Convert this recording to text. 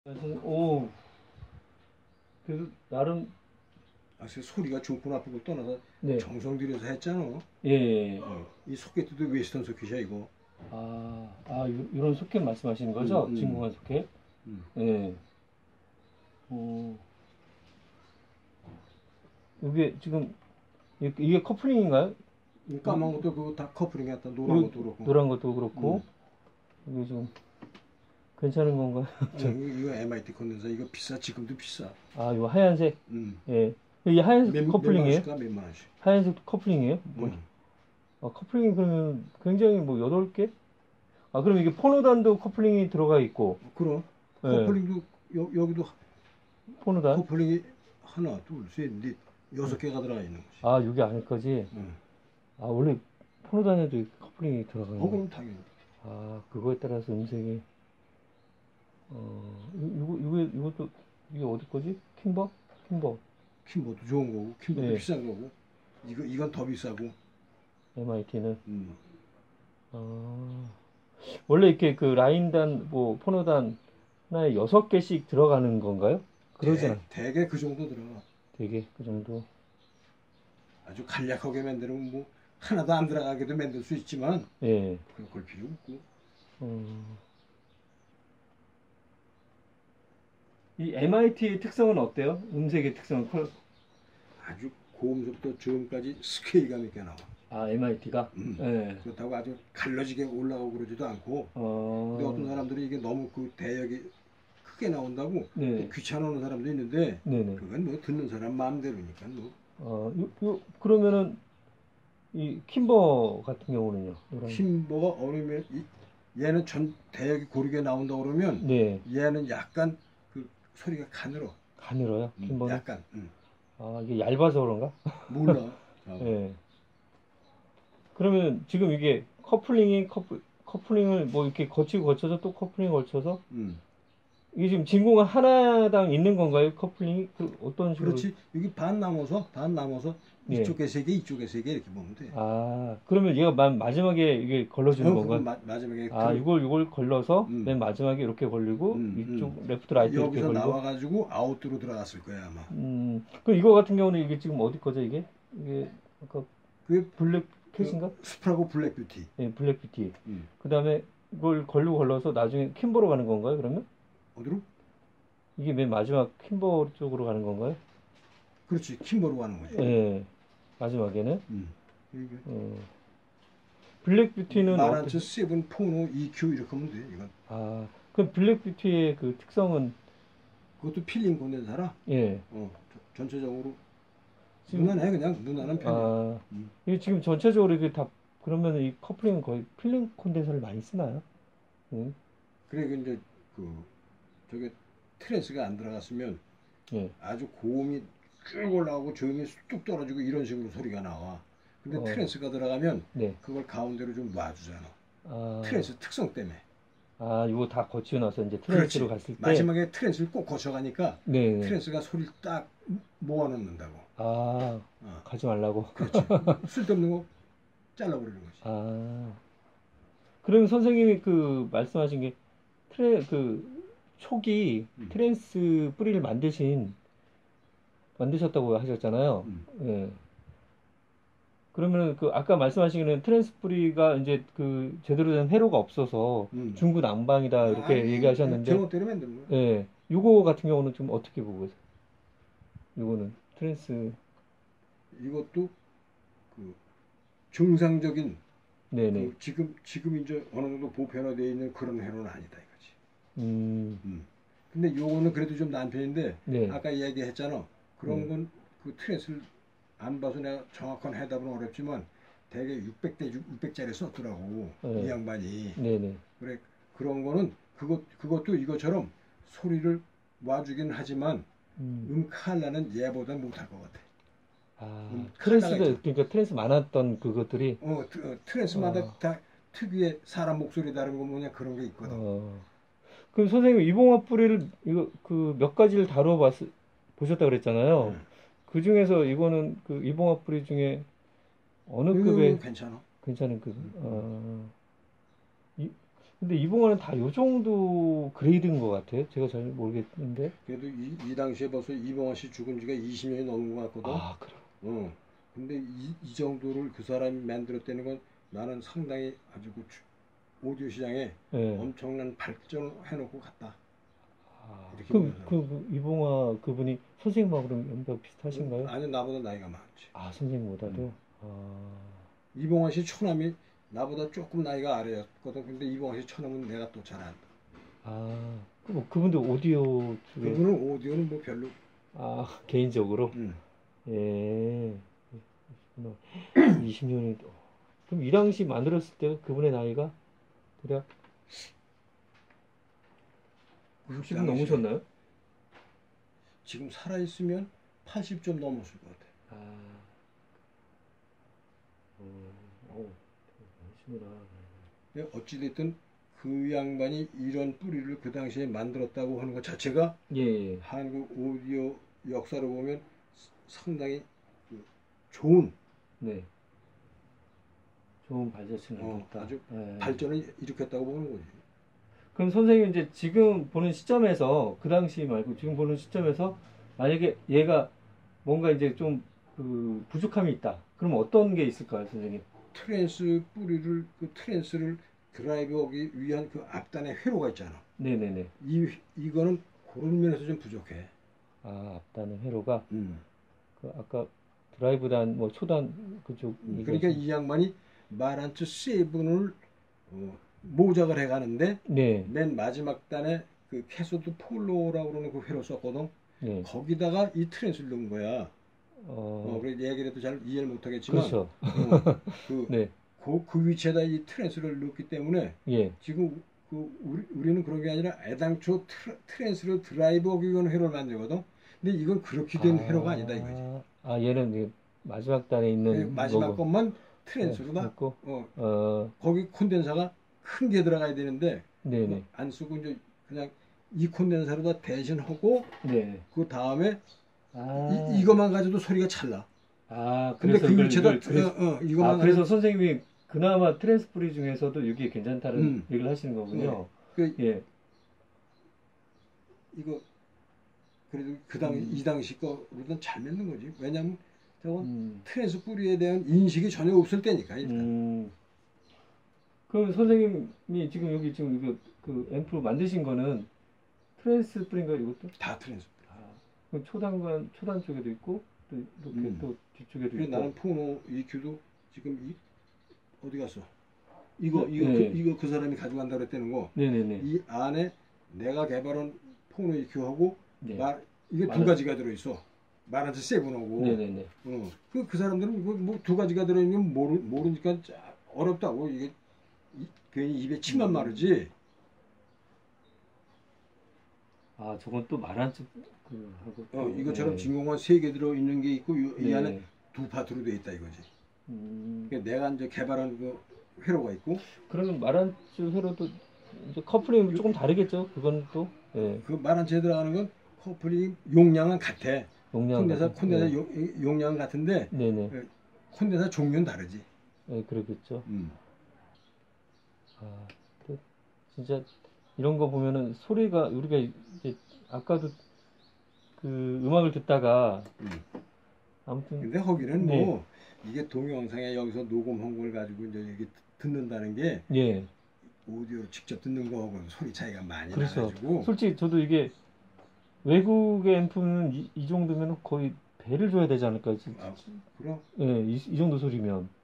오, 그래도 나름. 소리가 좋고 나쁘고 떠나서 네. 정성 들여서 했잖아. 예. 이 소켓도 웨스턴 소켓이야 이거. 이런 소켓 말씀하시는 거죠? 진공관 소켓? 음. 예. 오, 이게 지금, 이게 커플링인가요? 이 까만 것도 그거 다 커플링 했다. 노란 것도 그렇고. 노란 것도 그렇고. 이게 좀, 괜찮은 건가요? 이거 MIT 컨덴서 이거 비싸. 지금도 비싸. 이거 하얀색? 예. 이게 하얀색 커플링이에요? 몇만 원씩. 하얀색 커플링이에요? 커플링이 그러면 굉장히 뭐 8개? 그럼 이게 포노단도 커플링이 들어가 있고. 그럼. 예. 커플링도, 여기도 포노단? 커플링이 하나, 둘, 셋, 넷, 6개가 들어가 있는 거지. 이게 아닐 거지? 원래 포노단에도 커플링이 들어가는 거예요? 그럼 당연히. 그거에 따라서 음색이. 이것도, 이게 어디 거지? 킴버? 킴버도 좋은 거고, 킴버도 네. 비싼 거고. 이건 더 비싸고. MIT는. 원래 이렇게 그 라인단, 뭐, 포노단 하나에 6개씩 들어가는 건가요? 그러잖아. 대개 그 정도 들어가. 되게, 그 정도. 아주 간략하게 만들면 뭐, 하나도 안 들어가게도 만들 수 있지만, 예. 그럴 필요 없고. 이 MIT의 특성은 어때요? 음색의 특성은? 아주 고음부터 저음까지 스케일감 있게 나와. MIT가? 예. 그렇다고 아주 갈라지게 올라가고 그러지도 않고. 근데 어떤 사람들이 이게 너무 그 대역이 크게 나온다고 네. 귀찮아하는 사람도 있는데, 네네. 그건 뭐 듣는 사람 마음대로니까 뭐. 그러면은 이 킴버 같은 경우는요? 킴버가 어려면 얘는 전 대역이 고르게 나온다 그러면, 네. 얘는 약간 그 소리가 가늘어. 가늘어요? 킴버는? 약간. 이게 얇아서 그런가? 몰라. 네. 그러면 지금 이게 커플링을 뭐 이렇게 거쳐서 또 커플링 걸쳐서 이게 지금 진공관 하나당 있는 건가요? 커플링이? 어떤 식으로? 그렇지. 여기 반 나눠서 예. 이쪽에 3개, 이쪽에 3개 이렇게 보면 돼. 그러면 얘가 마지막에 이게 걸러주는 건가요? 마지막에 이걸 걸러서 맨 마지막에 이렇게 걸리고 이쪽 레프트 라이트 이렇게 여기서 걸리고. 나와가지고 아웃으로 들어갔을 거야 아마. 그럼 이거 같은 경우는 이게 지금 어디 거죠 이게? 이게 아까 그게 블랙 캣인가? 스프라고 블랙 뷰티. 네, 블랙 뷰티. 그 다음에 이걸 걸러서 나중에 킴버로 가는 건가요 그러면? 어디로? 이게 맨 마지막 킴버 쪽으로 가는 건가요? 그렇지. 킴버로 가는 거지. 네, 마지막에는. 블랙 뷰티는 마란츠 7 포노 EQ 이렇게 하면 돼 이건. 그럼 블랙 뷰티의 그 특성은? 그것도 필름 콘덴서라. 예. 전체적으로 무난해. 그냥 무난한 편이야. 이게 지금 전체적으로 이게 다 그러면 이 커플링은 거의 필름 콘덴서를 많이 쓰나요? 그래 이제 저게 트랜스가 안 들어갔으면 예. 아주 고음이 쭉 올라오고 저음이 뚝 떨어지고 이런 식으로 소리가 나와. 근데 트랜스가 들어가면 네. 그걸 가운데로 좀 놔주잖아. 트랜스 특성 때문에. 이거 다 거치고 나서 이제 트랜스로 갔을 때 마지막에 트랜스를 꼭 거쳐가니까 네. 트랜스가 소리를 딱 모아놓는다고. 가지 말라고. 그렇지. 쓸데없는 거 잘라버리는 거지. 그러면 선생님이 그 말씀하신 게 초기 트랜스 뿌리를 만드셨다고 하셨잖아요. 예. 그러면 그 아까 말씀하시기는 트랜스 뿌리가 이제 그 제대로 된 회로가 없어서 중구난방이다 이렇게 얘기하셨는데. 제멋대로 만드는 거야. 예. 이거 같은 경우는 좀 어떻게 보고 계세요? 이거는 트랜스. 이것도 그 정상적인. 네네. 지금 이제 어느 정도 보편화되어 있는 그런 회로는 아니다 이거지. 근데 요거는 그래도 좀 난 편인데. 네. 아까 얘기했잖아. 그런 건 그 트랜스를 안 봐서 내가 정확한 해답은 어렵지만 대개 600짜리 썼더라고. 이 양반이. 네네. 그래 그런 거는 그것도 이것처럼 소리를 놔주긴 하지만 칼라는 얘보다 못할 것 같아. 트랜스도 그러니까 트랜스 많았던 그것들이. 트랜스마다 다 특유의 사람 목소리 다른 거 뭐냐 그런 게 있거든. 그럼 선생님 이봉화 뿌리를 이거 그 몇 가지를 보셨다 그랬잖아요. 그 중에서 이거는 그 이봉화 뿌리 중에 어느 급에 괜찮아. 괜찮은 급? 근데 이봉화는 다 요 정도 그레이드인 것 같아요. 제가 잘 모르겠는데. 그래도 이 당시에 벌써 이봉화 씨 죽은 지가 20년이 넘은 것 같거든. 아, 그래. 근데 이 정도를 그 사람이 만들었다는 건 나는 상당히 아주 그 오디오 시장에 네. 엄청난 발전을 해놓고 갔다. 아, 그럼 이봉화 그분이 선생님하고 연배가 비슷하신가요? 아니, 나보다 나이가 많지. 아, 선생님보다도? 이봉화 씨 처남이 나보다 조금 나이가 아래였거든. 근데 이봉화 씨 처남은 내가 또 잘 안다. 아, 그분도 오디오 쪽에. 그분은 오디오는 뭐 별로. 아, 개인적으로? 예. 20년이. 그럼 이 당시 만들었을 때 그분의 나이가 대략 60은 넘으셨나요? 지금 살아있으면 80 좀 넘었을 것 같아. 어찌됐든 그 양반이 이런 뿌리를 그 당시에 만들었다고 하는 것 자체가 예. 한국 오디오 역사를 보면 상당히 좋은, 네, 좋은 발자취를 남겼다. 아주 발전을 일으켰다고 보는 거지. 그럼 선생님 이제 지금 보는 시점에서 그 당시 말고 지금 보는 시점에서 만약에 얘가 뭔가 이제 좀 그 부족함이 있다. 그럼 어떤 게 있을까요, 선생님? 트랜스 뿌리를 그 트랜스를 드라이브하기 위한 그 앞단에 회로가 있잖아. 네네네. 이거는 그런 면에서 좀 부족해. 아, 앞단의 회로가. 그 아까 드라이브단 뭐 초단 그쪽. 그러니까 이 양반이 마란츠 세븐을 모작을 해가는데 네. 맨 마지막 단에 그 캐소드 폴로라고 그러는 그 회로 썼거든. 네. 거기다가 이 트랜스를 넣은 거야. 그래서 얘기를 해도 잘 이해를 못하겠지만, 그렇죠. 네. 그 위치에다 이 트랜스를 넣었기 때문에, 예. 지금 우리는 그런 게 아니라 애당초 트랜스를 드라이브하기 위한 회로를 만들거든. 근데 이건 그렇게 된 회로가 아니다 이거지. 아, 얘는 마지막 단에 있는 마지막 것만 트랜스로다. 거기 콘덴사가 큰 게 들어가야 되는데, 네네. 안 쓰고 이제 그냥 이 콘덴사로다 대신하고, 네. 그 다음에 이것만 가지고도 소리가 찰나. 근데 그 위치에다 이것만 그래서 선생님이 그나마 트랜스프리 중에서도 이게 괜찮다는 얘기를 하시는 거군요. 예. 이거 그래도 이 당시 거로는 잘 맞는 거지. 왜냐면 저건 트랜스프리에 대한 인식이 전혀 없을 때니까 일단. 그럼 선생님이 지금 여기 지금 이거 그 앰프 만드신 거는 트랜스프리인가 이것도? 다 트랜스프리. 그럼 초단 쪽에도 있고 또 이렇게 또 뒤쪽에도 있고. 나는 포노 EQ도 지금 어디 갔어? 이거 그 사람이 가져간다고 했다는 거. 네네네. 이 안에 내가 개발한 포노 EQ하고 이게 두 가지가 들어있어. 마란츠 세븐하고. 네네네. 그 사람들은 뭐 두 가지가 들어있는 게 모르니까 어렵다고. 이게 괜히 입에 침만 마르지. 저건 또 마란츠 하고. 이것처럼 진공관 3개 들어있는 게 있고 이 안에 두 파트로 돼 있다 이거지. 그러니까 내가 이제 개발한 그 회로가 있고. 그러면 마란츠 회로도 이제 커플링 조금 다르겠죠? 그건 또. 예. 그 마란츠에 들어가는 건 커플링 용량은 같아. 콘덴사 용량은 같은데. 네네. 콘덴사 종류는 다르지. 네, 그러겠죠. 진짜 이런 거 보면은 소리가 우리가 이제 아까도 그 음악을 듣다가 아무튼. 근데 거기는 뭐 이게 동영상에 여기서 녹음한 걸 가지고 이제 이게 듣는다는 게 오디오로 직접 듣는 거하고 소리 차이가 많이 나가지고. 솔직히 저도 이게 외국의 앰프는 이 정도면 거의 배를 줘야 되지 않을까? 그럼? 이 정도 소리면.